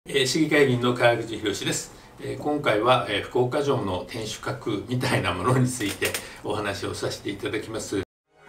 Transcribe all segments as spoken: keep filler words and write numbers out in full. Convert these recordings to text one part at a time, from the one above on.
えー市議会議員の川口博です。えー今回は、えー福岡城の天守閣みたいなものについてお話をさせていただきます。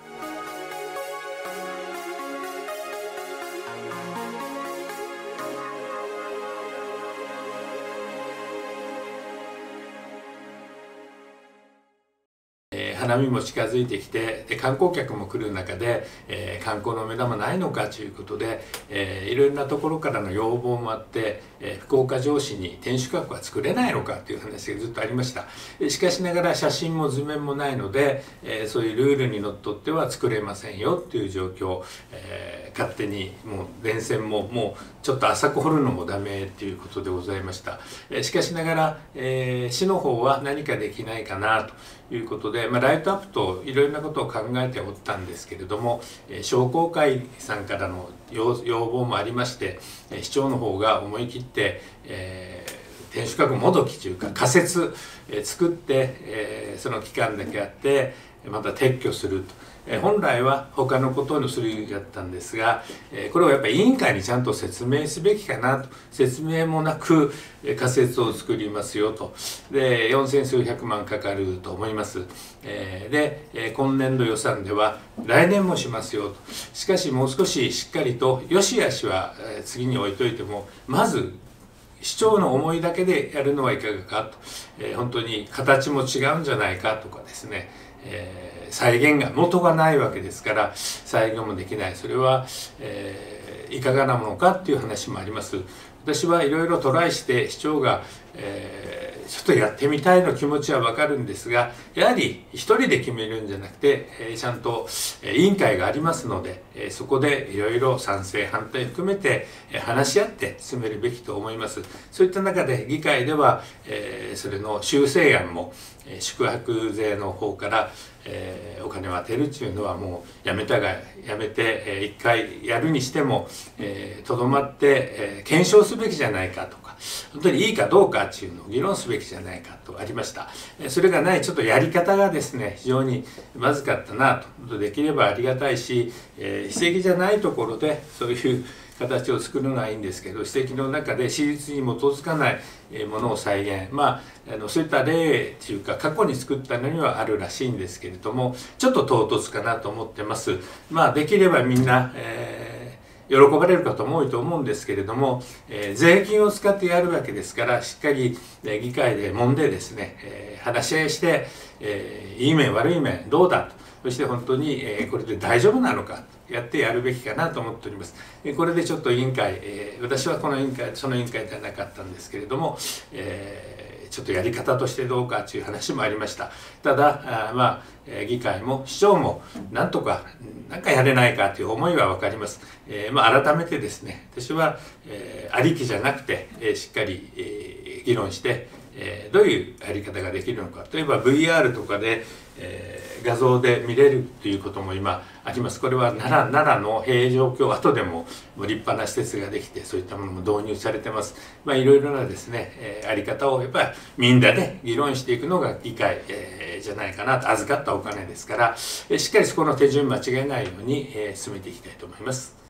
えー花見も近づいてきて、で観光客も来る中で、えー観光の目玉ないのかということで、えーいろいろなところからの要望もあって、えー福岡城市に天守閣は作れないのかという話がずっとありました。えーしかしながら写真も図面もないので、えーそういうルールにのっとっては作れませんよという状況、えー勝手にもう電線ももうちょっと浅く掘るのもダメということでございました。えーしかしながら、えー市の方は何かできないかなということで、まあ、ライトアップといろいろなことを考えておったんですけれども、えー商工会さんからの要要望もありまして、えー市長の方が思い切って、えー天守閣もどきというか仮設、えー作って、えーその期間だけあってまた撤去すると。えー本来は他のことをするやったんですが、えーこれをやっぱり委員会にちゃんと説明すべきかなと。説明もなく、えー仮設を作りますよと。でよんせん数百万かかると思います。えーで、えー今年度予算では来年もしますよと。しかしもう少ししっかりと良し悪しは、えー次に置いといてもまず市長の思いだけでやるのはいかがかと、えー本当に形も違うんじゃないかとかですね、えー再現が元がないわけですから再現もできない。それは、えーいかがなものかっていう話もあります。私はいろいろトライして市長が、えーちょっとやってみたいの気持ちはわかるんですが、やはり一人で決めるんじゃなくて、えーちゃんと委員会がありますので、えーそこでいろいろ賛成反対含めてえー話し合って進めるべきと思います。そういった中で議会では、えーそれの修正案も、えー宿泊税の方から、えーお金を当てるっていうのはもうやめたがやめて、えー一回やるにしてもとど、まって、えー検証すべきじゃないかとか、本当にいいかどうかっていうのを議論すべきじゃないかとありました。えーそれがないちょっとやり方がですね非常にまずかったなと。できればありがたいし、えー、史跡じゃないところでそういう形を作るのはいいんですけど、史跡の中で史実に基づかないものを再現、まあ、あのそういった例というか過去に作ったのにはあるらしいんですけれども、ちょっと唐突かなと思ってます。まあできればみんな、えー喜ばれる方も多いと思うんですけれども、えー、税金を使ってやるわけですからしっかり、えー、議会で揉んでですね、えー、話し合いして、えー、いい面悪い面どうだと、そして本当に、えー、これで大丈夫なのかやってやるべきかなと思っております。これでちょっと委員会、えー、私はこの委員会その委員会ではなかったんですけれども、えーちょっとやり方としてどうかという話もありました。ただあまあ議会も市長もなんとか何かやれないかという思いは分かります。えーまあ、改めてですね私は、えー、ありきじゃなくて、えー、しっかり、えー、議論して、えー、どういうやり方ができるのか。例えば ブイアール とかで、えー、画像で見れるということも今あります。これは奈良奈良の平城京跡でも立派な施設ができてそういったものも導入されてます。まあ、いろいろなですね、えー、あり方をやっぱりみんなで議論していくのが議会、えー、じゃないかなと。預かったお金ですから、えー、しっかりそこの手順間違えないように、えー、進めていきたいと思います。